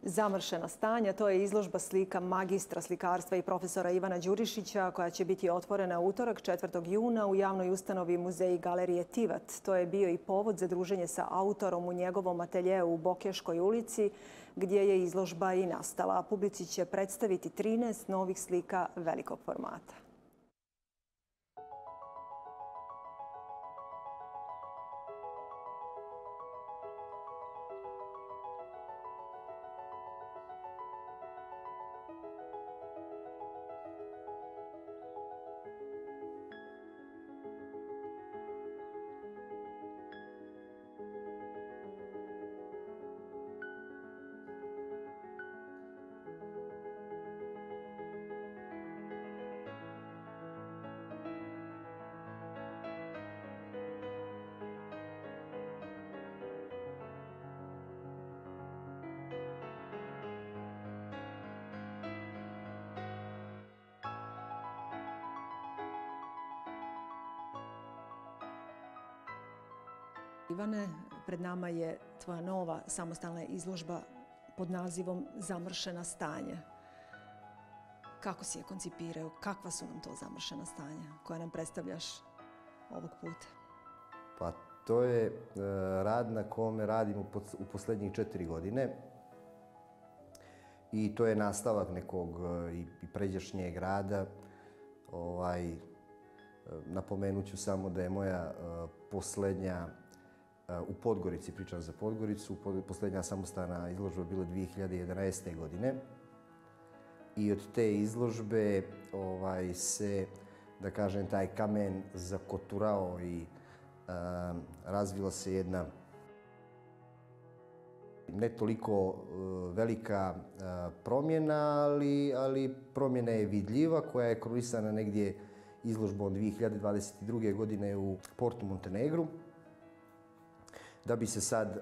Zamršena stanja, to je izložba slika magistra slikarstva i profesora Ivana Đurišića koja će biti otvorena utorak 4. juna u javnoj ustanovi Muzeji galerije Tivat. To je bio i povod za druženje sa autorom u njegovom ateljeu u Bokeškoj ulici gdje je izložba i nastala. Publici će predstaviti 13 novih slika velikog formata. Ivane, pred nama je tvoja nova samostalna izložba pod nazivom Zamršena stanja. Kako si je koncipirao? Kakva su nam to zamršena stanja koja nam predstavljaš ovog puta? Pa to je rad na kome radimo u posljednjih 4 godine. I to je nastavak nekog i pređašnjeg rada. Napomenut ću samo da je moja posljednja u Podgorici, pričam za Podgoricu, posljednja samostalna izložba bila 2011. godine. I od te izložbe se, da kažem, taj kamen zakoturao i razvila se jedna ne toliko velika promjena, ali promjena je vidljiva koja je krunisana negdje izložbom 2022. godine u Portu Montenegru. Da bi se sad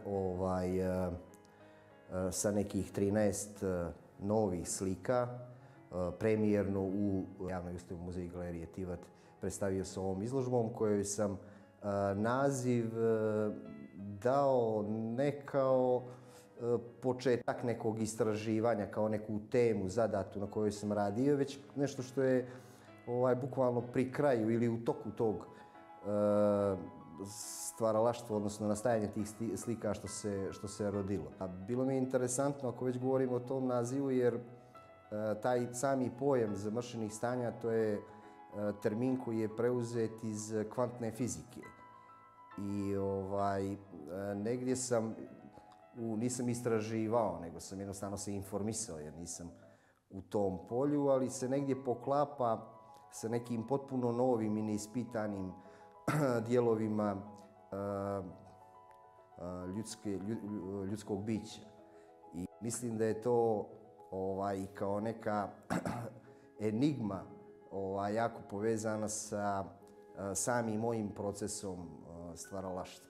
sa nekih 13 novih slika premijerno u javnoj ustanovi Muzeji galerije Tivat predstavio sa ovom izložbom kojoj sam naziv dao ne kao početak nekog istraživanja, kao neku temu zadatu na kojoj sam radio, već nešto što je bukvalno pri kraju ili u toku tog stvaralaštvo, odnosno nastajanje tih slika što se rodilo. Bilo mi je interesantno, ako već govorimo o tom nazivu, jer taj sami pojam zamršenih stanja, to je termin koji je preuzet iz kvantne fizike. I negdje nisam istraživao, nego sam jednostavno se informisao, jer nisam u tom polju, ali se negdje poklapa sa nekim potpuno novim i neispitanim dijelovima ljudskog bića. I mislim da je to kao neka enigma jako povezana sa samim mojim procesom stvaralaštva.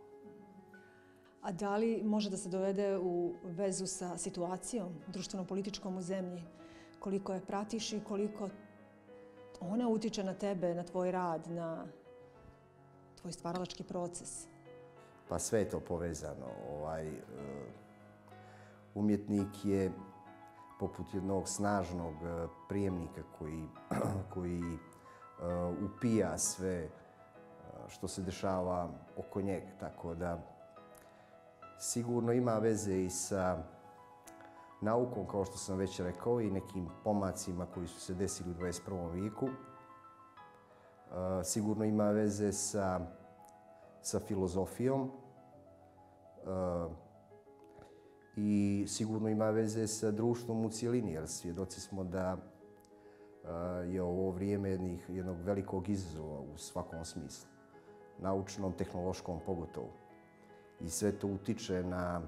A da li može da se dovede u vezu sa situacijom društveno-političkom u zemlji? Koliko je pratiš i koliko ona utiče na tebe, na tvoj rad, na tvoj stvaralački proces? Pa sve je to povezano. Umjetnik je poput jednog snažnog prijemnika koji upija sve što se dešava oko njega. Tako da sigurno ima veze i sa naukom, kao što sam već rekao, i nekim pomacima koji su se desili u 21. vijeku. Sigurno ima veze sa filozofijom i sigurno ima veze sa društvom u cjelini, jer svjedoci smo da je ovo vrijeme jednog velikog izazova u svakom smislu, naučnom, tehnološkom pogotovo. I sve to utiče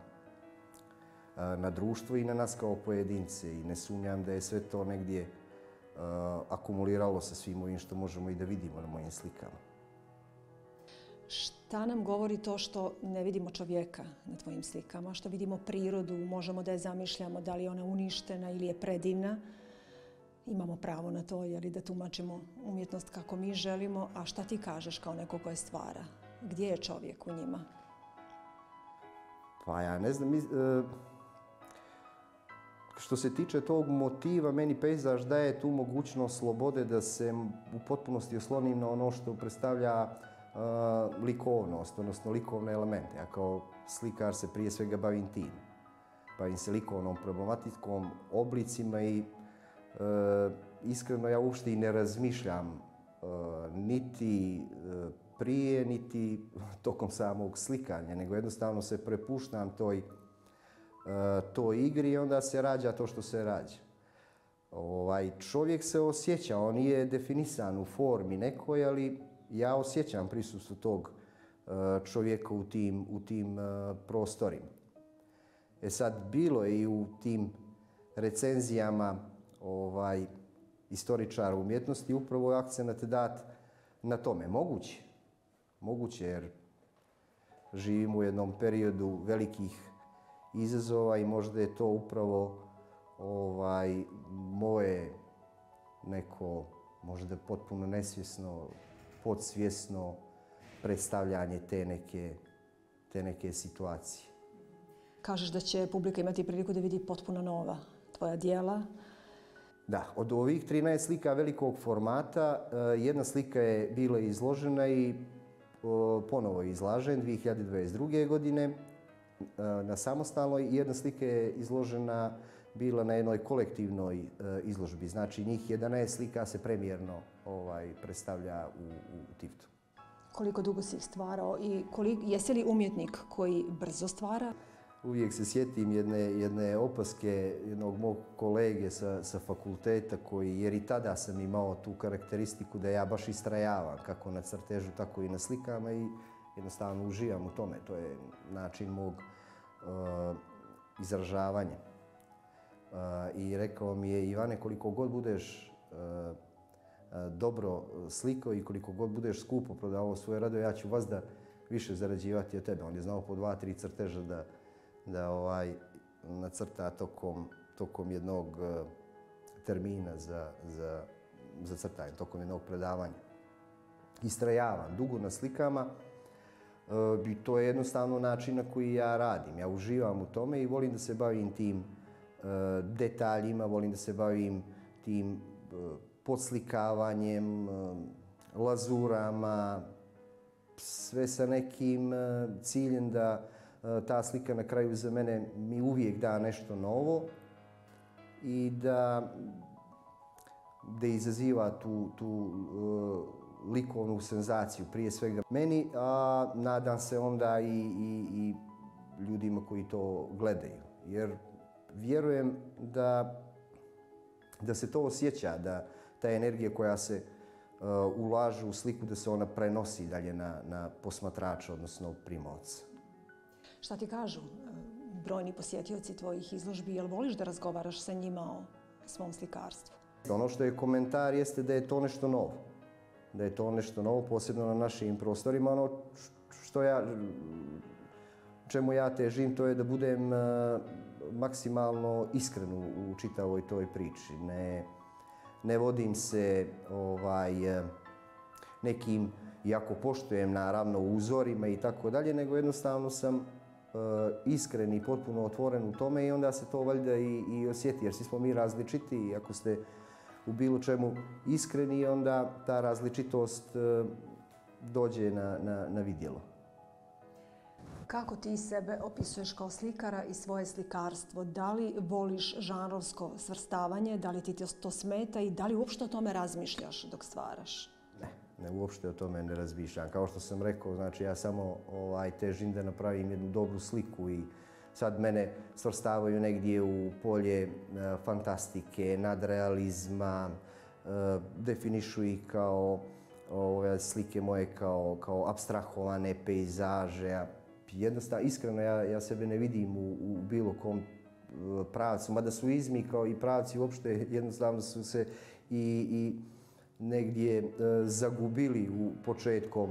na društvo i na nas kao pojedince i ne sumnjam da je sve to negdje akumuliralo sa svim ovim što možemo i da vidimo na mojim slikama. Šta nam govori to što ne vidimo čovjeka na tvojim slikama, što vidimo prirodu, možemo da je zamišljamo, da li je ona uništena ili je predivna? Imamo pravo na to, jer i da tumačimo umjetnost kako mi želimo, a šta ti kažeš kao neko koje stvara? Gdje je čovjek u njima? Pa ja ne znam, Što se tiče tog motiva, meni pejzaž daje tu mogućnost slobode da se u potpunosti oslonim na ono što predstavlja likovnost, odnosno likovne elemente. Ja kao slikar se prije svega bavim tim. Bavim se likovnom problematikom, oblicima i iskreno ja uopšte i ne razmišljam niti prije, niti tokom samog slikanja, nego jednostavno se prepuštam toj igri i onda se rađa to što se rađa. Čovjek se osjeća, on nije definisan u formi nekoj, ali ja osjećam prisustvo tog čovjeka u tim prostorima. Sad, bilo je i u tim recenzijama istoričara umjetnosti upravo je akcenat dat na tome. Moguće jer živimo u jednom periodu velikih izazova i možda je to upravo moje neko, možda potpuno nesvjesno, podsvjesno predstavljanje te neke situacije. Kažeš da će publika imati priliku da vidi potpuno nova tvoja djela. Da, od ovih 13 slika velikog formata, jedna slika je bila izložena i ponovo je izlažen 2022. godine na samostalnoj i jedna slika je izložena bila na jednoj kolektivnoj izložbi. Znači njih 11 slika se premijerno predstavlja u Tivtu. Koliko dugo si ih stvarao i jesi li umjetnik koji brzo stvara? Uvijek se sjetim jedne opaske jednog mog kolege sa fakulteta jer i tada sam imao tu karakteristiku da ja baš istrajavam kako na crtežu, tako i na slikama i jednostavno uživam u tome. To je način mog izražavanja. I rekao mi je, Ivane, koliko god budeš dobro slikao i koliko god budeš skupo prodavao svoje radove, ja ću vas da više zarađivati od tebe. On je znao po 2-3 crteža da nacrta tokom jednog termina za crtanje, tokom jednog predavanja. Istrajavam dugo na slikama i to je jednostavno način na koji ja radim. Ja uživam u tome i volim da se bavim tim detaljima, volim da se bavim tim podslikavanjem, lazurama, sve sa nekim ciljem da ta slika na kraju za mene mi uvijek da nešto novo i da izaziva tu likovnu senzaciju prije svega meni, a nadam se onda i ljudima koji to gledaju. Jer vjerujem da se to osjeća, da ta energija koja se ulaže u sliku, da se ona prenosi dalje na posmatrača, odnosno primaoca. Šta ti kažu brojni posjetioci tvojih izložbi? Jel voliš da razgovaraš sa njima o svom slikarstvu? Ono što je komentar jeste da je to nešto novo. Da je to nešto novo, posebno na našim prostorima. Ono čemu ja težim, to je da budem maksimalno iskren u čitavoj toj priči. Ne vodim se nekim, iako poštujem naravno uzorima i tako dalje, nego jednostavno sam iskren i potpuno otvoren u tome i onda se to valjda i osjeti, jer svi smo mi različiti i ako ste u bilo čemu iskreni, onda ta različitost dođe na vidjelo. Kako ti sebe opisuješ kao slikara i svoje slikarstvo? Da li voliš žanrovsko svrstavanje, da li ti to smeta i da li uopšte o tome razmišljaš dok stvaraš? Ne, uopšte o tome ne razmišljam. Kao što sam rekao, znači ja samo težim da napravim jednu dobru sliku i sad mene svrstavaju negdje u polje fantastike, nadrealizma, definišu ih kao slike moje kao apstrahovane pejzaže. Jednostavno, iskreno, ja sebe ne vidim u bilo kom pravcu, mada su izmi kao i pravci uopšte jednostavno su se i negdje zagubili u početkom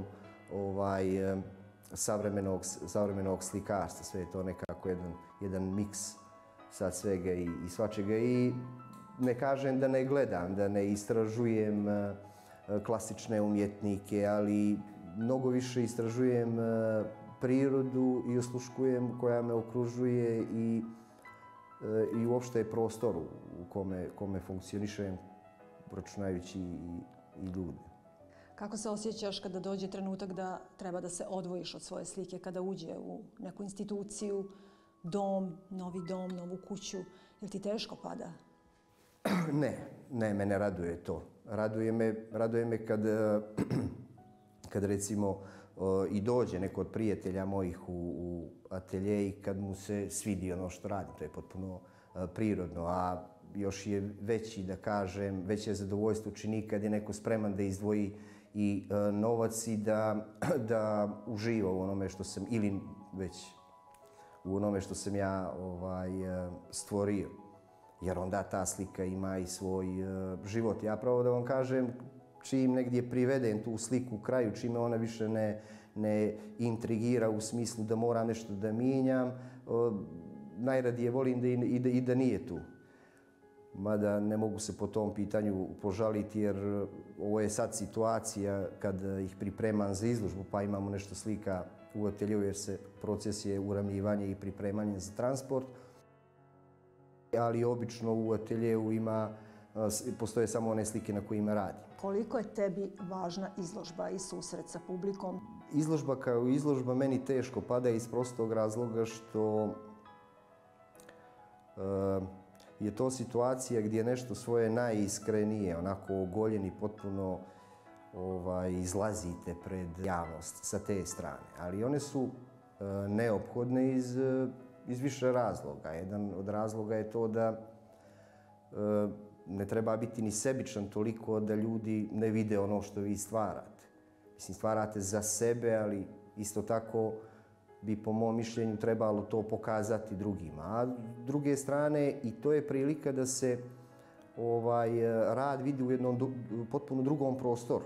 savremenog slikarstva. Sve je to nekako jedan miks sad svega i svačega. I ne kažem da ne gledam, da ne istražujem klasične umjetnike, ali mnogo više istražujem prirodu i osluškujem koja me okružuje i i uopšte prostoru u kome funkcionišem, računajući i ljude. Kako se osjećaš kada dođe trenutak da treba da se odvojiš od svoje slike, kada uđe u neku instituciju, dom, novu kuću? Jel ti teško pada? Ne, mene raduje to. Raduje me kad recimo i dođe neko od prijatelja mojih u atelje i kad mu se svidi ono što radi. To je potpuno prirodno, a još je veći, da kažem, veće zadovoljstvo čini kad je neko spreman da izdvoji i novac i da uživa u onome što sam, ili već u onome što sam ja stvorio. Jer onda ta slika ima i svoj život. Ja pravo da vam kažem, čim negdje privedem tu sliku kraju, čime ona više ne intrigira u smislu da mora nešto da mijenjam, najradije volim i da nije tu. Mada ne mogu se po tom pitanju požaliti jer ovo je sad situacija kad ih pripremam za izložbu pa imamo nešto slika u ateljeu jer proces je uravnjivanje i pripremanje za transport. Ali obično u ateljeu postoje samo one slike na kojima radim. Koliko je tebi važna izložba i susret sa publikom? Izložba kao izložba meni teško pada iz prostog razloga što je to situacija gdje nešto svoje najiskrenije, onako ogoljen i potpuno izlazite pred javnost sa te strane. Ali one su neophodne iz više razloga. Jedan od razloga je to da ne treba biti ni sebičan toliko da ljudi ne vide ono što vi stvarate. Mislim, stvarate za sebe, ali isto tako bi po mom mišljenju trebalo to pokazati drugima. A s druge strane i to je prilika da se rad vidi u jednom potpuno drugom prostoru.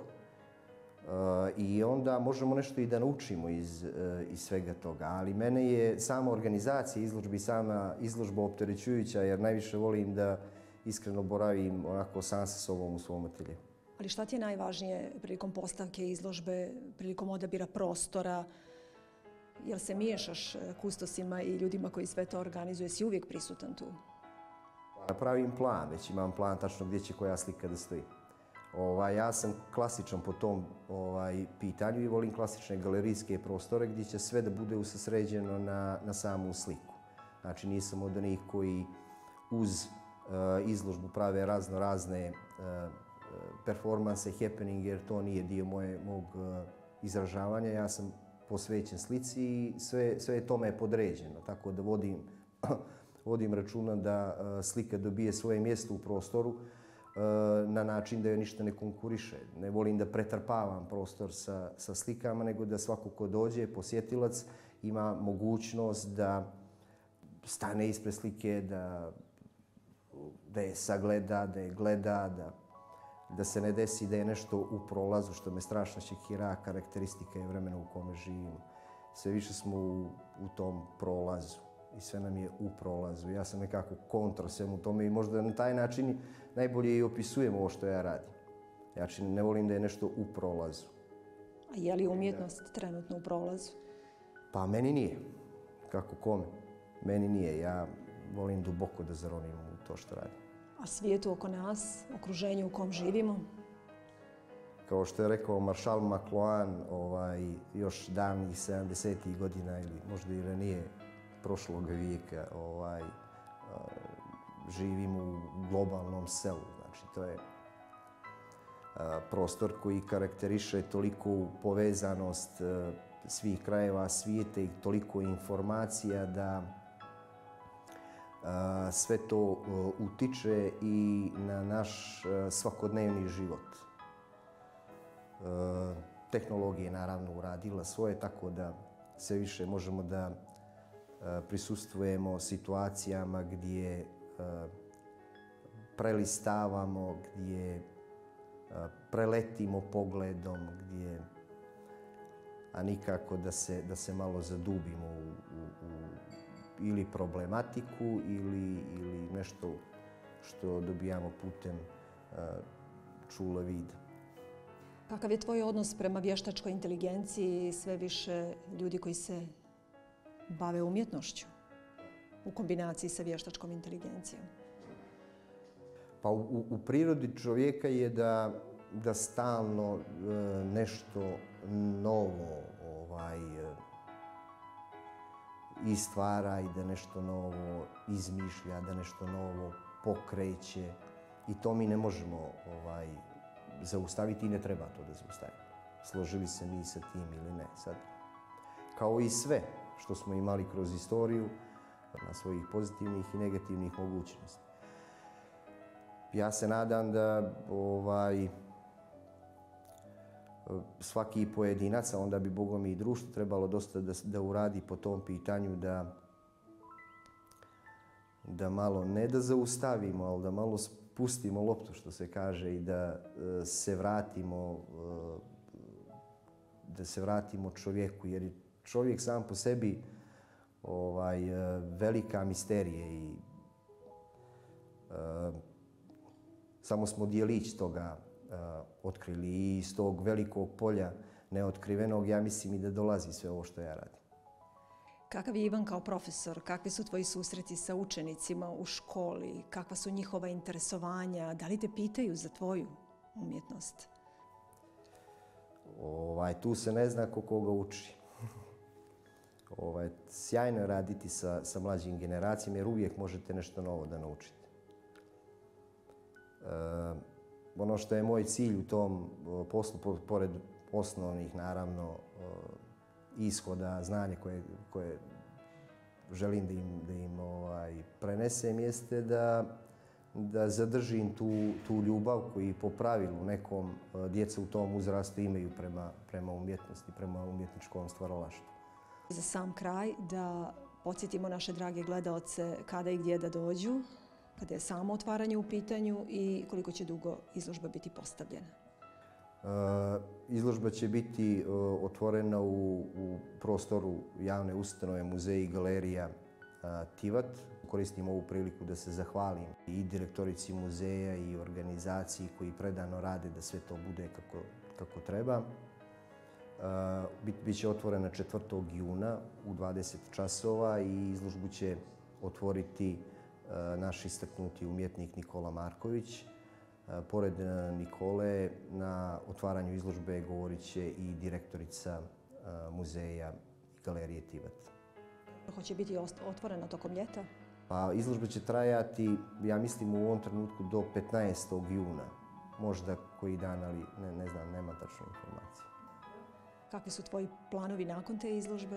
I onda možemo nešto i da naučimo iz svega toga. Ali mene je sama organizacija izložbi, sama izložba opterećujuća jer najviše volim da iskreno boravim onako sam sa sobom u svom ateljeu. Ali šta ti je najvažnije prilikom postavke izložbe, prilikom odabira prostora? Jel se miješaš kustosima i ljudima koji sve to organizuju? Si uvijek prisutan tu? Pravim plan, već imam plan tačno gdje će koja slika da stoji. Ja sam klasičan po tom pitanju i volim klasične galerijske prostore gdje će sve da bude usređeno na samu sliku. Znači nisam od onih koji uz izložbu prave razne performanse, happening, jer to nije dio mog izražavanja. Ja sam posvećen slici i sve je tome podređeno. Tako da vodim računa da slika dobije svoje mjesto u prostoru na način da joj ništa ne konkuriše. Ne volim da pretrpavam prostor sa slikama, nego da svako ko dođe, posjetilac, ima mogućnost da stane ispred slike, da je sagleda, da je gleda, da se ne desi da je nešto u prolazu, što me strašno šokira, karakteristika je vremena u kome živimo. Sve više smo u tom prolazu i sve nam je u prolazu. Ja sam nekako kontra svemu tome i možda na taj način najbolje i opisujem ovo što ja radim. Znači, ne volim da je nešto u prolazu. A je li umjetnost trenutno u prolazu? Pa meni nije. Kako kome? Meni nije. Ja volim duboko da zaronim u to što radim. A svijetu oko nas, okruženju u kom živimo? Kao što je rekao maršal McLuhan, još davnih 70. godina ili možda i ranije prošlog vijeka, živimo u globalnom selu. Znači, to je prostor koji karakteriše toliku povezanost svih krajeva svijeta i toliko informacija da sve to utiče i na naš svakodnevni život. Tehnologija je naravno uradila svoje, tako da sve više možemo da prisustvujemo situacijama gdje prelistavamo, gdje preletimo pogledom, a nikako da se malo zadubimo u ili problematiku ili nešto što dobijamo putem čula vida. Kakav je tvoj odnos prema vještačkoj inteligenciji i sve više ljudi koji se bave umjetnošću? u kombinaciji sa vještačkom inteligencijom? Pa u prirodi čovjeka je da stalno nešto novo i stvara i da nešto novo izmišlja, da nešto novo pokreće. I to mi ne možemo zaustaviti i ne treba to da zaustavimo. Složili se mi sa tim ili ne. Sad, kao i sve što smo imali kroz istoriju, na svojih pozitivnih i negativnih mogućnosti. Ja se nadam da svaki pojedinac, a onda bi bogom i društvo trebalo dosta da uradi po tom pitanju, da malo, ne da zaustavimo, ali da malo spustimo loptu, što se kaže, i da se vratimo čovjeku, jer je čovjek sam po sebi velika misterija i samo smo dijelić toga otkrili i iz tog velikog polja neotkrivenog, ja mislim i da dolazi sve ovo što ja radim. Kakav je Ivan kao profesor? Kakvi su tvoji susreti sa učenicima u školi? Kakva su njihova interesovanja? Da li te pitaju za tvoju umjetnost? Tu se ne zna ko koga uči. Sjajno je raditi sa mlađim generacijama jer uvijek možete nešto novo da naučite. Ono što je moj cilj u tom poslu, pored osnovnih, naravno, ishoda, znanja koje želim da im prenesem, jeste da zadržim tu ljubav koju po pravilu nekom djeca u tom uzrastu imaju prema umjetnosti, prema umjetničkom stvaralaštvu. Za sam kraj da podsjetimo naše drage gledaoce kada i gdje da dođu, kada je samo otvaranje u pitanju i koliko će dugo izložba biti postavljena. Izložba će biti otvorena u prostoru javne ustanove Muzej i galerija Tivat. Koristim ovu priliku da se zahvalim i direktorici muzeja i organizaciji koji predano rade da sve to bude kako treba. Biće otvorena 4. juna u 20 časova i izložbu će otvoriti naš istaknuti umjetnik Nikola Marković. Pored Nikole, na otvaranju izložbe govorit će i direktorica muzeja i galerije Tivat. Hoće biti otvorena tokom ljeta? Pa izložba će trajati, ja mislim, u ovom trenutku do 15. juna. Možda koji dan, ali ne znam, nema tačnu informaciju. Kakvi su tvoji planovi nakon te izložbe?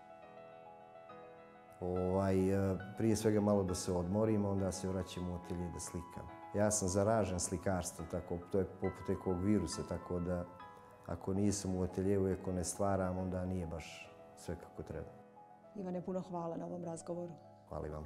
Prije svega malo da se odmorim, onda se vraćam u atelje da slikam. Ja sam zaražen slikarstvom, to je poput nekog virusa, tako da ako nisam u ateljevu i ako ne stvaram, onda nije baš sve kako treba. Ivane, puno hvala na ovom razgovoru. Hvala i vam.